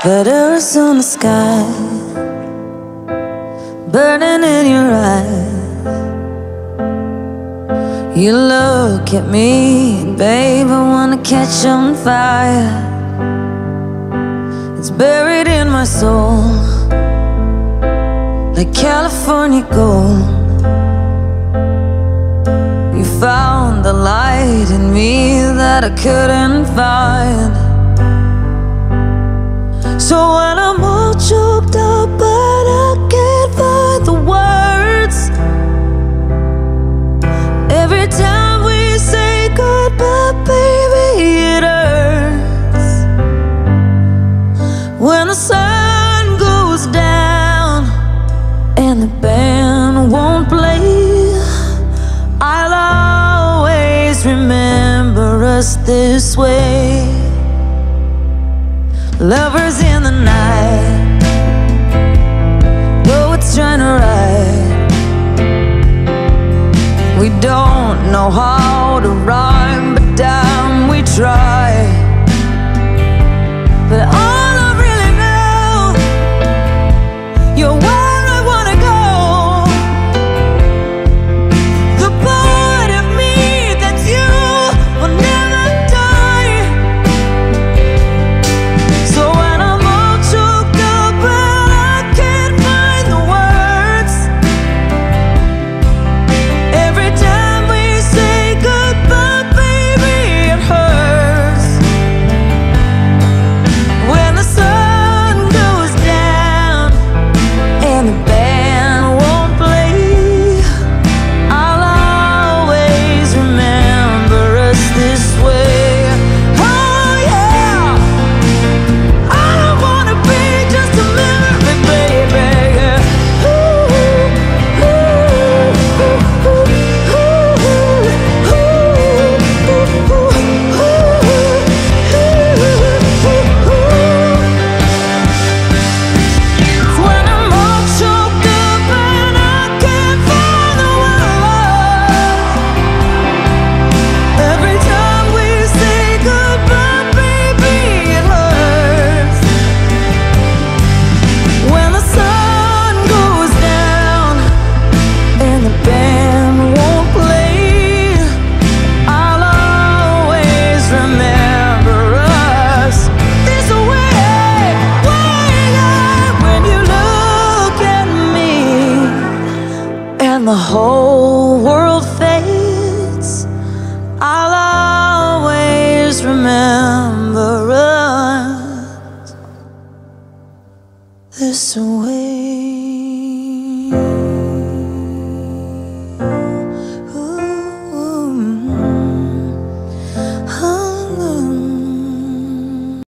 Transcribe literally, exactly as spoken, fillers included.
That Arizona sky burning in your eyes. You look at me, babe, I wanna catch on fire. It's buried in my soul like California gold. You found the light in me that I couldn't find. So when I'm all choked up but I can't find the words, every time we say goodbye, baby, it hurts. When the sun goes down and the band won't play, I'll always remember us this way. Lovers in the night, though it's trying to ride. We don't know how to rhyme, but damn, we try. But all I really know, you're where I wanna go. The part of me that's you will never die. So when I'm all choked up and I can't find the words, every time we say goodbye, baby, it hurts. When the sun goes down and the band won't play, I'll always remember us this way. Oh yeah, I don't wanna be just a memory, baby. Yeah. Ooh, ooh, ooh, ooh, ooh, ooh, ooh, ooh, ooh. When I'm all choked up and I can't find the words, every time we say goodbye, baby, it hurts. When the sun goes down and the band won't play, I'll always remember us this way. When you look at me and the whole world fades, I'll always remember us this way.